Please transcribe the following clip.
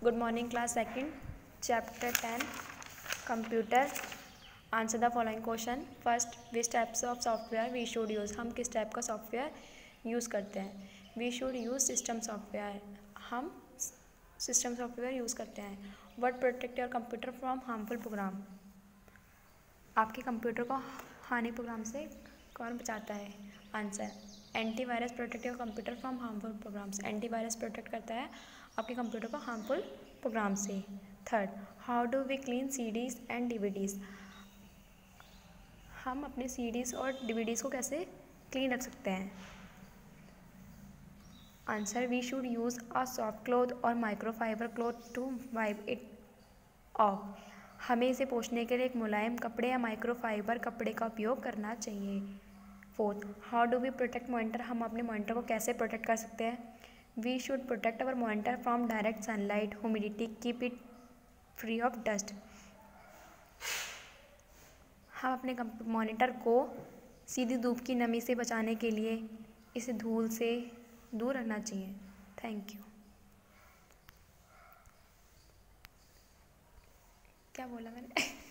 Good morning, class second, chapter 10, computer. Answer the following question. First, which types of software we should use? हम किस type का software use करते हैं? We should use system software. हम system software use करते हैं. What protect your computer from harmful program? आपके computer को हानि प्रोग्राम से कौन बचाता है? Answer, antivirus protect your computer from harmful programs. Antivirus protect करता है आपके कंप्यूटर को हार्मफुल प्रोग्राम से. Third, how do we clean CDs and DVDs? हम अपने CDs और DVDs को कैसे क्लीन रख सकते हैं? Answer, we should use a soft cloth और microfiber cloth to wipe it off. हमें इसे पोंछने के लिए एक मुलायम कपड़े या माइक्रोफाइबर कपड़े का उपयोग करना चाहिए. Fourth, how do we protect monitor? हम अपने मॉनिटर को कैसे प्रोटेक्ट कर सकते हैं? We should protect our monitor from direct sunlight, humidity, keep it free of dust. हम अपने मॉनिटर को सीधी धूप की नमी से बचाने के लिए इसे धूल से दूर रखना चाहिए. Thank you. क्या बोला मैंने?